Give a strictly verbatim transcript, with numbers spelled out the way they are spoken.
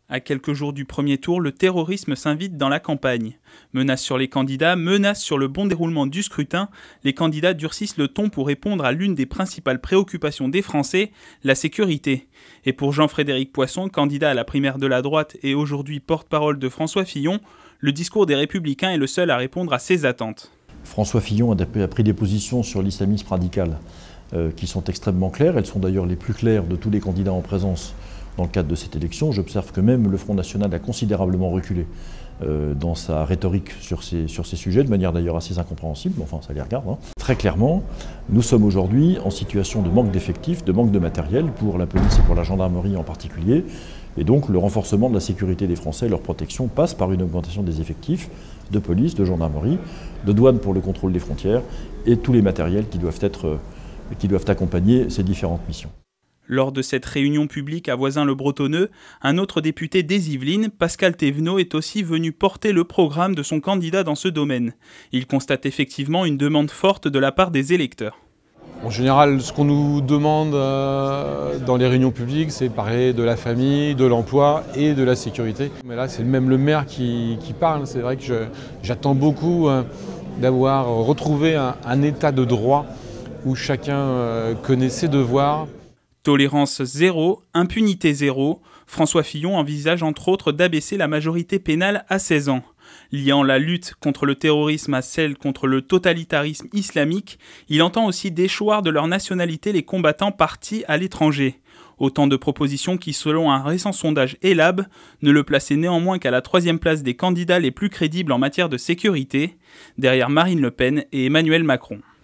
À quelques jours du premier tour, le terrorisme s'invite dans la campagne. Menaces sur les candidats, menaces sur le bon déroulement du scrutin, les candidats durcissent le ton pour répondre à l'une des principales préoccupations des Français, la sécurité. Et pour Jean-Frédéric Poisson, candidat à la primaire de la droite et aujourd'hui porte-parole de François Fillon, le discours des Républicains est le seul à répondre à ces attentes. François Fillon a pris des positions sur l'islamisme radical euh, qui sont extrêmement claires. Elles sont d'ailleurs les plus claires de tous les candidats en présence dans le cadre de cette élection. J'observe que même le Front National a considérablement reculé euh, dans sa rhétorique sur ces, sur ces sujets, de manière d'ailleurs assez incompréhensible, mais enfin ça les regarde. Hein. Très clairement, nous sommes aujourd'hui en situation de manque d'effectifs, de manque de matériel pour la police et pour la gendarmerie en particulier. Et donc le renforcement de la sécurité des Français et leur protection passe par une augmentation des effectifs de police, de gendarmerie, de douane pour le contrôle des frontières et tous les matériels qui doivent, être, qui doivent accompagner ces différentes missions. Lors de cette réunion publique à Voisins-le-Bretonneux, un autre député des Yvelines, Pascal Thévenot, est aussi venu porter le programme de son candidat dans ce domaine. Il constate effectivement une demande forte de la part des électeurs. En général, ce qu'on nous demande euh, dans les réunions publiques, c'est parler de la famille, de l'emploi et de la sécurité. Mais là, c'est même le maire qui, qui parle. C'est vrai que j'attends beaucoup euh, d'avoir retrouvé un, un état de droit où chacun euh, connaît ses devoirs. Tolérance zéro, impunité zéro, François Fillon envisage entre autres d'abaisser la majorité pénale à seize ans. Liant la lutte contre le terrorisme à celle contre le totalitarisme islamique, il entend aussi déchoir de leur nationalité les combattants partis à l'étranger. Autant de propositions qui, selon un récent sondage Elab, ne le plaçaient néanmoins qu'à la troisième place des candidats les plus crédibles en matière de sécurité, derrière Marine Le Pen et Emmanuel Macron.